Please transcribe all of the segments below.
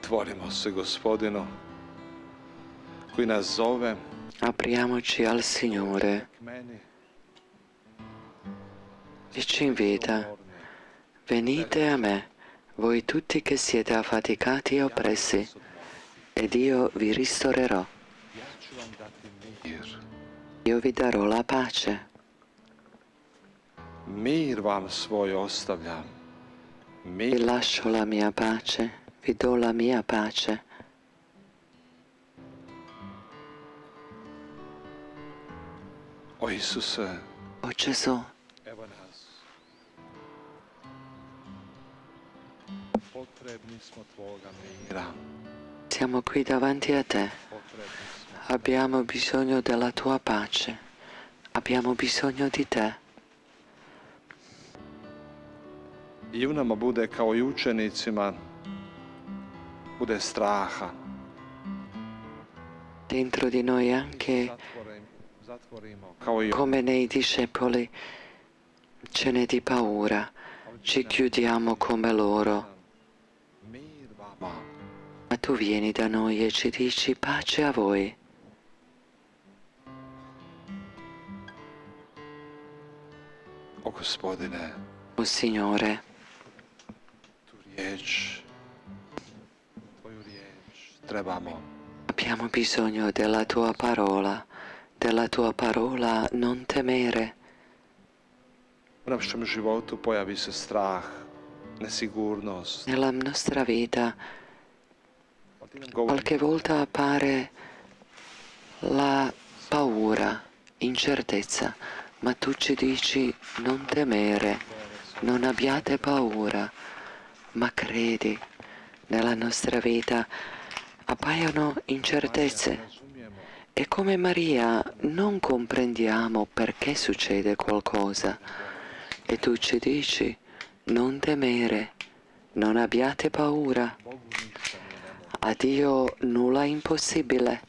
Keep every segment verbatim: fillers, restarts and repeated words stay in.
Otvorimo se Gospodinu koji nas zove. Apriamoci al Signore e ci invita. Venite a me, voi tutti che siete affaticati e oppressi, ed io vi ristorerò. Io vi darò la pace. Mir vam svoj ostavljam. Vi lascio la mia pace, vi do la mia pace. O Isuse, O Gesù, evo nas. Potrebni smo tvoga mira. siamo qui davanti a te. Abbiamo bisogno della tua pace. Abbiamo bisogno di te. I u nama bude kao i učenicima, bude straha. Dentro di noi anche, Zatvorimo kao i come nei discepoli, ce n'è di paura. Ci chiudiamo come loro. mir vama. Ma tu vieni da noi e ci dici pace a voi. O Gospodine, O Signore, tu riječ, tvoju riječ trebamo. abbiamo bisogno della tua parola, della tua parola non temere. U našem životu pojavi se strah, nesigurnost. Nella nostra vita qualche volta appare la paura, incertezza, ma tu ci dici non temere, non abbiate paura, ma credi. Nella nostra vita appaiono incertezze e come Maria non comprendiamo perché succede qualcosa e tu ci dici non temere, non abbiate paura. A Dio nulla è impossibile.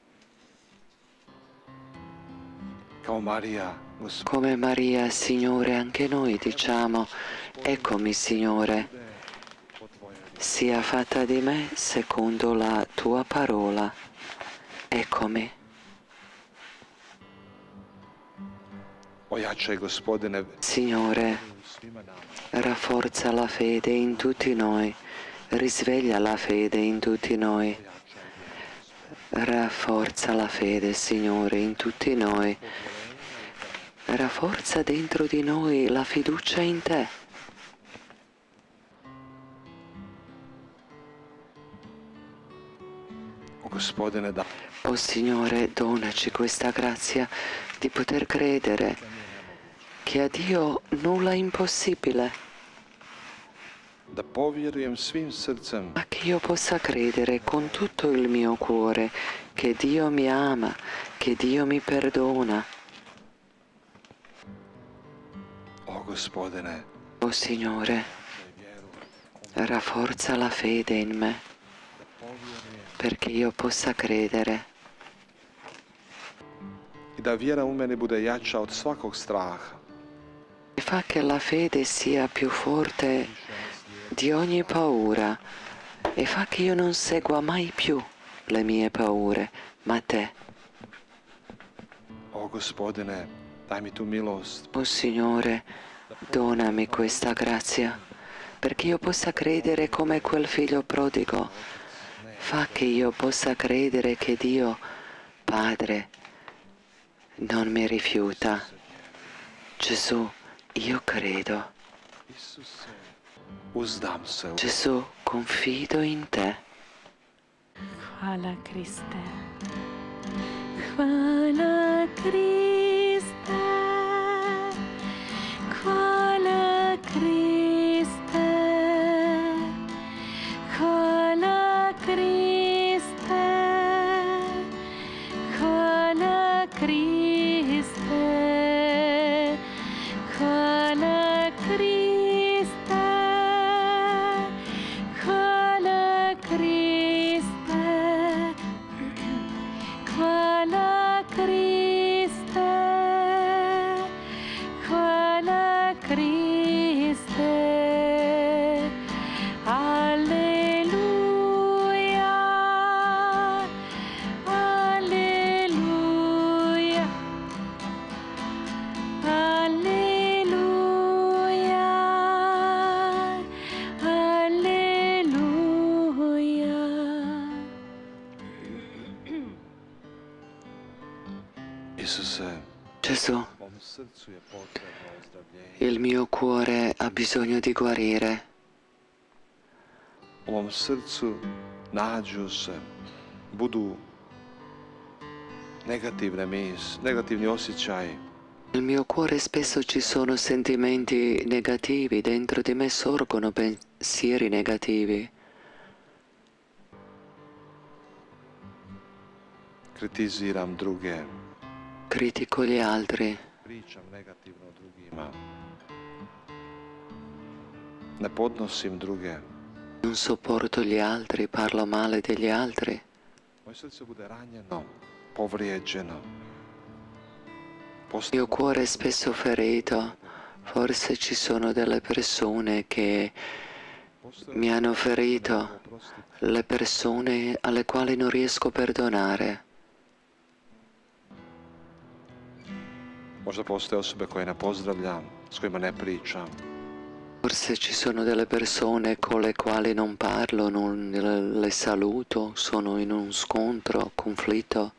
Kao Marija, Gospod, Come Maria, Signore, anche noi diciamo, eccomi Signore, sia fatta di me secondo la tua parola. Eccomi. ojačaj Gospodine Signore, svima nama. rafforza la fede in tutti noi, risveglia la fede in tutti noi. Rafforza la fede, Signore, in tutti noi. Rafforza dentro di noi la fiducia in te. O Gospodine, da O Signore, donaci questa grazia di poter credere che a Dio nulla è impossibile, da povjerujem svim srcem ma che io possa credere con tutto il mio cuore che Dio mi ama, che Dio mi perdona. O Gospodine, O Signore, rafforza la fede in me perché io possa credere i da vjera u meni bude jača od svakog straha. e fa che la fede sia più forte di ogni paura e fa che io non segua mai più le mie paure, ma te. O Gospodine, daj mi tu milost, O Signore, donami questa grazia perché io possa credere come quel figlio prodigo. Fa che io possa credere che Dio, Padre, non mi rifiuta. Gesù, io credo. uzdam se u Gesù, confido in te. Hvala Kriste. Hvala Kriste. Hvala Kriste. Hvala Kriste. Hvala Kriste. Hvala Kriste. Hvala Kriste. Hvala Kriste. Isuse, Gesù, u mom srcu je potrebno ozdravljenje. il mio cuore ha bisogno di guarire. U mom srcu nađu se, budu negativne mis, negativni osjećaji. Nel mio cuore spesso ci sono sentimenti negativi, dentro di me sorgono pensieri negativi. Kritiziram druge, Critico gli altri, pričam negativno o drugima. Ne podnosim druge. non sopporto gli altri, parlo male degli altri. Moje srce bude ranjeno, povrijeđeno. Il mio cuore è spesso ferito. Forse ci sono delle persone che mi hanno ferito, le persone alle quali non riesco a perdonare. Možda postoje osobe koje ne pozdravljam, s kojima ne pričam. Forse ci sono delle persone con le quali non parlo, non le saluto, sono in un scontro, conflitto.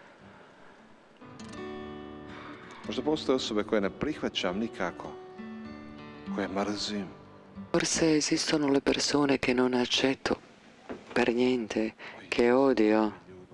Možda postoje osobe koje ne prihvaćam nikako, koje mrzim. Forse esistono le persone che non accetto per niente, che odio.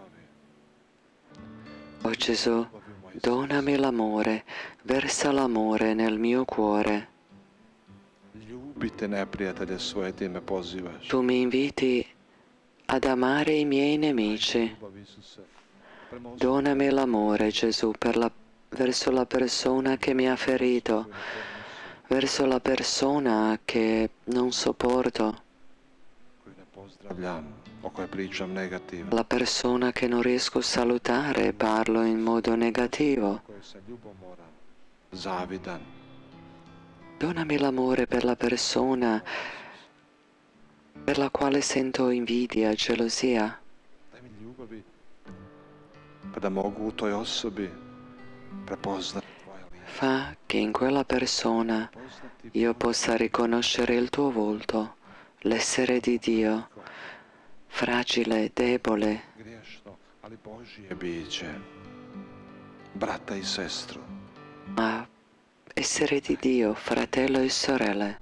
Oh Gesù, donami l'amore, versa l'amore nel mio cuore. Ljubite neprijatelje svoje, ti me pozivaš. Tu mi inviti ad amare i miei nemici. Ljubav, Isuse, prema osobi Donami l'amore, Gesù, per la- verso la persona che mi ha ferito, verso la persona che non sopporto, koju ne pozdravljam, o kojoj pričam negativno, la persona che non riesco a salutare, parlo in modo negativo. o kojoj sam ljubomoran, zavidan. Donami l'amore per la persona per la quale sento invidia, gelosia. Daj mi ljubavi, pa da mogu u toj osobi prepoznati tvoje lice. Fa che in quella persona Poznati io possa riconoscere il tuo volto, l'essere di Dio, fragile, debole, griješno, ali Božje biće, brata i sestru. ma essere di Dio, fratello e sorelle.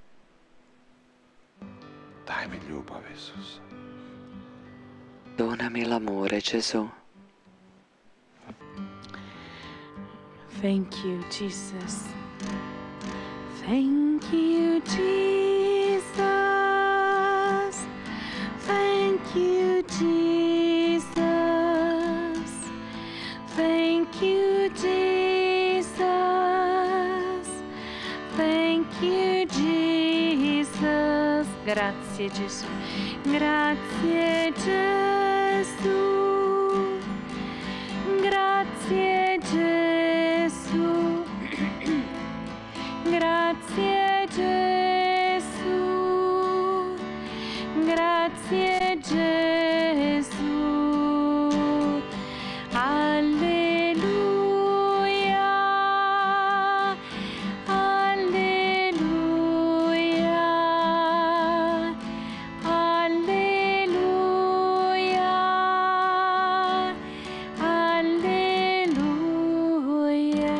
Daj mi ljubav, Isus. Donami l'amore, Gesù. Thank you, Jesus. Thank you, Jesus. Thank you, Jesus. Thank you, Jesus. Thank you, Jesus. Grazie Gesù. Grazie Gesù. Grazie Gesù. Grazie Gesù. Grazie Gesù. Alleluia. Alleluia. Alleluia. Alleluia.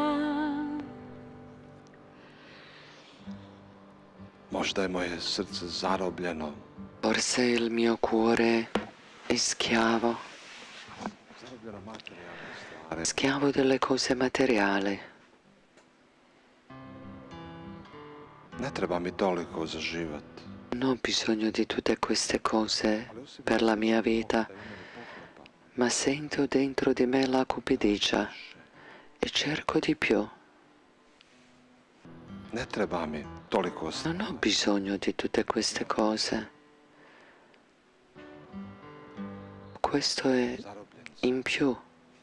Možda je moje srce zarobljeno, Forse il mio cuore è schiavo, zarobljeno materijalne stvari. schiavo delle cose materiali. Ne treba mi toliko za život. Non ho bisogno di tutte queste cose per la mia vita, ma sento dentro di me la cupidigia e cerco di più. Ne treba mi toliko Non ho bisogno di tutte queste cose. Questo è zarobljen. in più.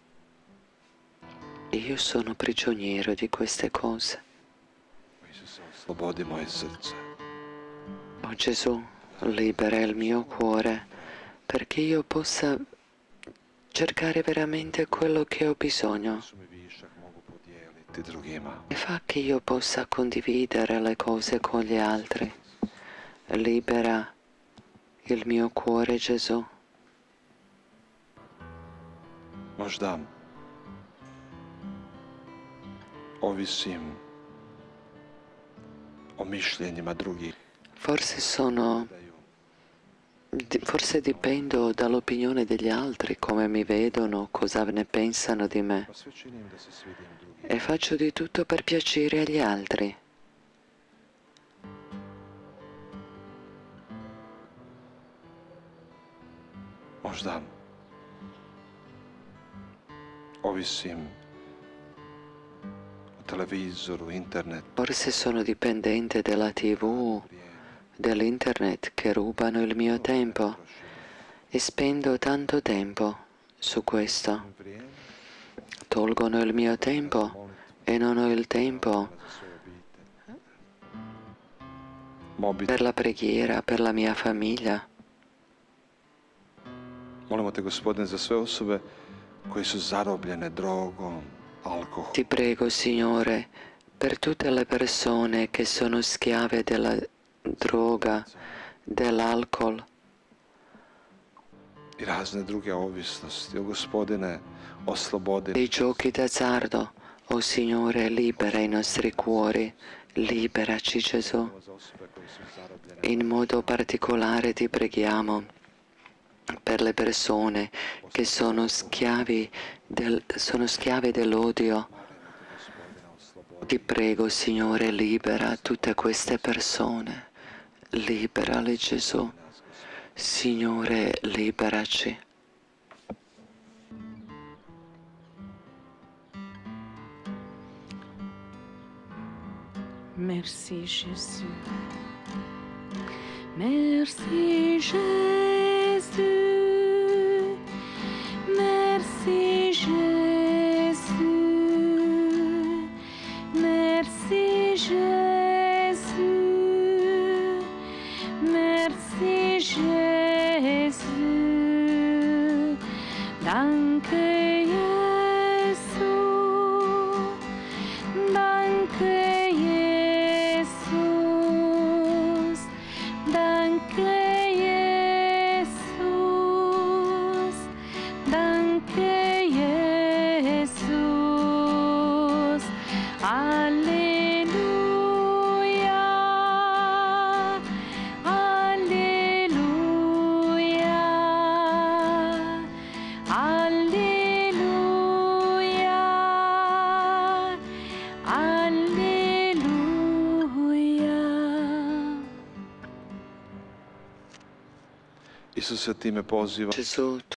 E io sono prigioniero di queste cose. Isuse, oslobodi moje srce. Oh Gesù, libera il mio cuore perché io possa cercare veramente quello che ho bisogno Su mi višak mogu podijeliti drugima. e fa che io possa condividere le cose con gli altri. Libera il mio cuore, Gesù. Možda ovisim o mišljenjima drugih. Forse sono, di- forse dipendo dall'opinione degli altri, come mi vedono, cosa ne pensano di me. Pa sve činim da se svidim drugim. E faccio di tutto per piacere agli altri. Možda ovisim o televizoru, internet, Forse sono dipendente della tivù, dell'internet che rubano il mio tempo e spendo tanto tempo su questo. vrijeme Tolgono il mio tempo e non ho il tempo za svoju obitelj. Mobitel. per la preghiera, per la mia famiglia. Molimo te, Gospodine, za sve osobe koje su zarobljene drogom, alkoholom. Ti prego, Signore, per tutte le persone che sono schiave della droga, dell'alcol I razne druge ovisnosti. O Gospodine, oslobodi dei giochi d'azzardo. O Signore, libera i nostri cuori, liberaci, Gesù. za osobe koje su zarobljene. In modo particolare ti preghiamo per le persone che sono schiavi del, sono schiave dell'odio. Gospodine, oslobodi. Ti prego, Signore, libera tutte queste persone. Liberali, Gesù. Signore, liberaci. Merci Jésus. Merci Jésus. Merci Jésus. Merci Jésus. Merci Jésus. Danke Jesu. Danke Jesus. Danke Jesus. Danke Jesus. Alleluia. Alleluia. Alleluia. Alleluia. Isuse, ti me pozivaš Gesù,